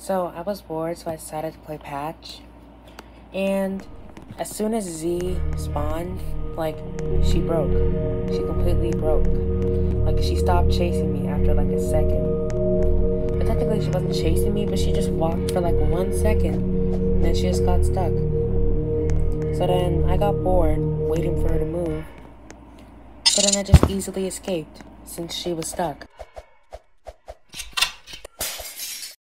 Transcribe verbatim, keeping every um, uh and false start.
So I was bored, so I decided to play Patch. And as soon as Z spawned, like, she broke. She completely broke. Like, she stopped chasing me after like a second. But technically she wasn't chasing me, but she just walked for like one second. And then she just got stuck. So then I got bored, waiting for her to move. So then I just easily escaped, since she was stuck.